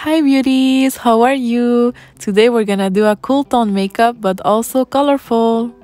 Hi beauties, how are you? Today we're gonna do a cool tone makeup but also colorful.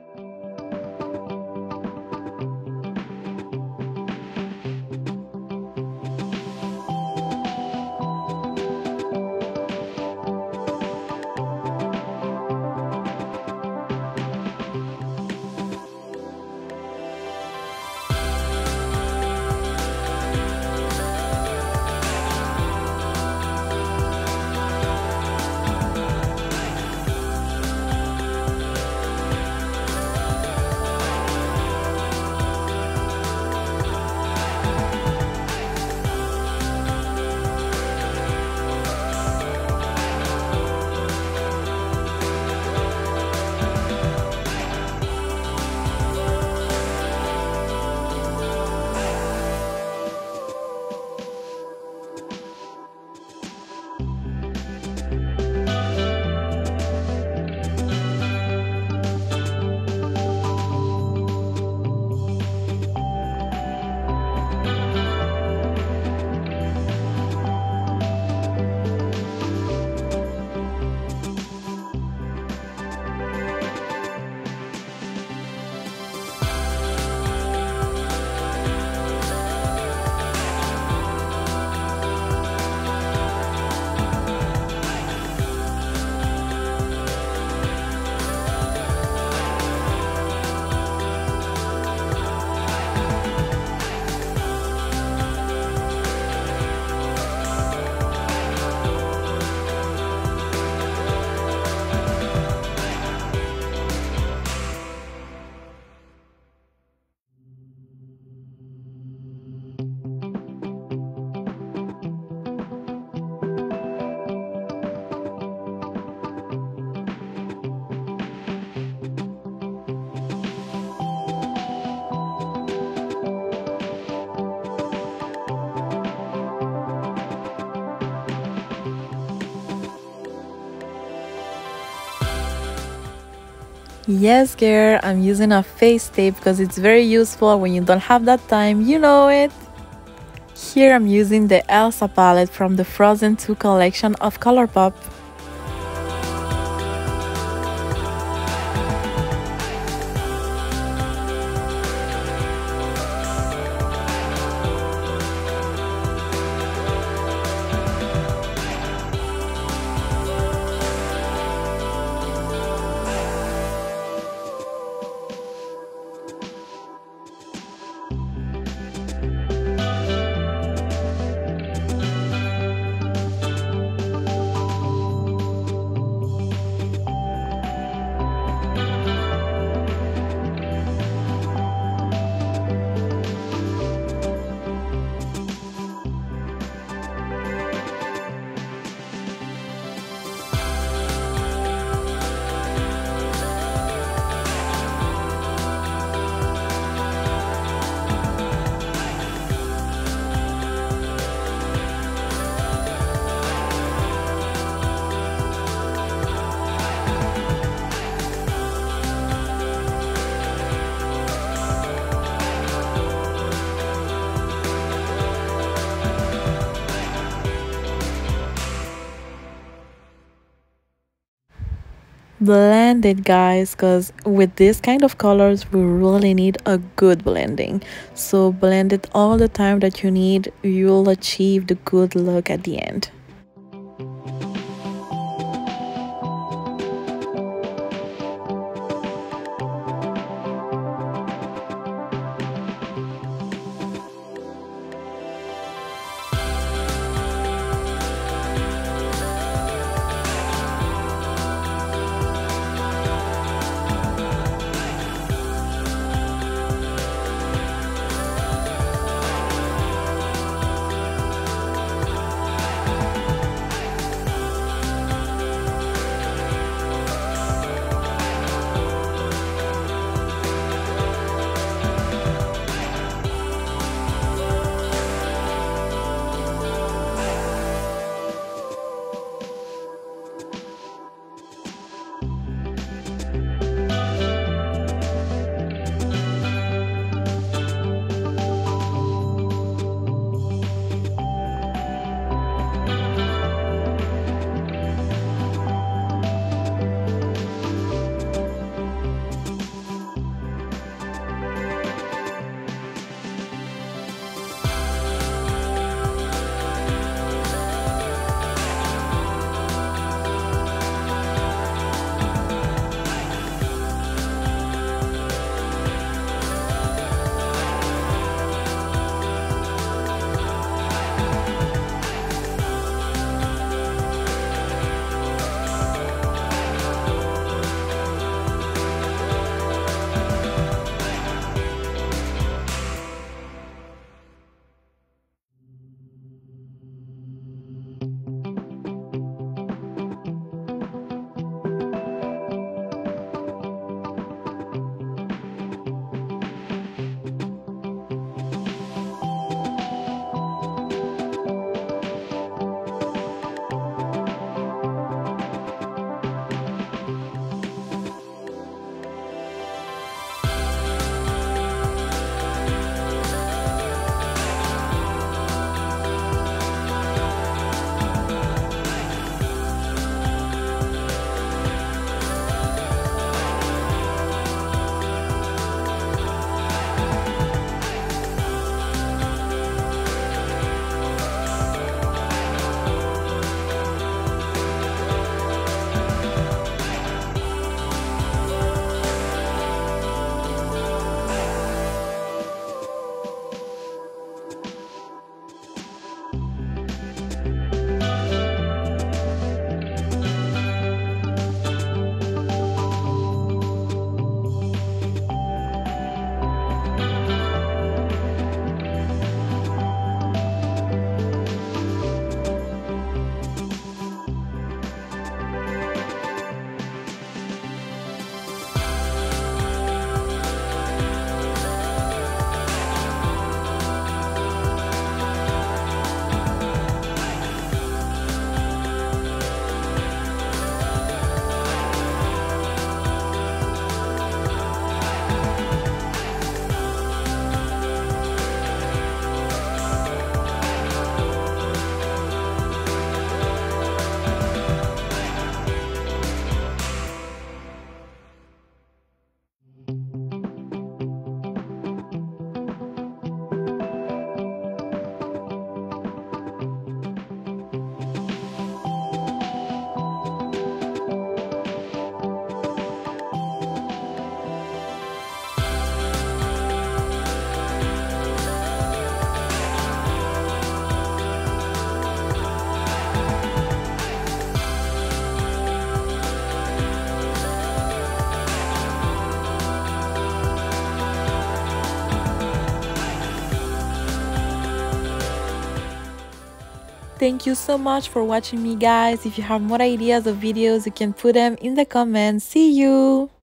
Yes, girl, I'm using a face tape because it's very useful when you don't have that time, you know it. Here I'm using the Elsa palette from the Frozen 2 collection of Colourpop. Blend it, guys, because with this kind of colors we really need a good blending. So blend it all the time that you need, you'll achieve the good look at the end. Thank you so much for watching me, guys. If you have more ideas of videos, you can put them in the comments. See you.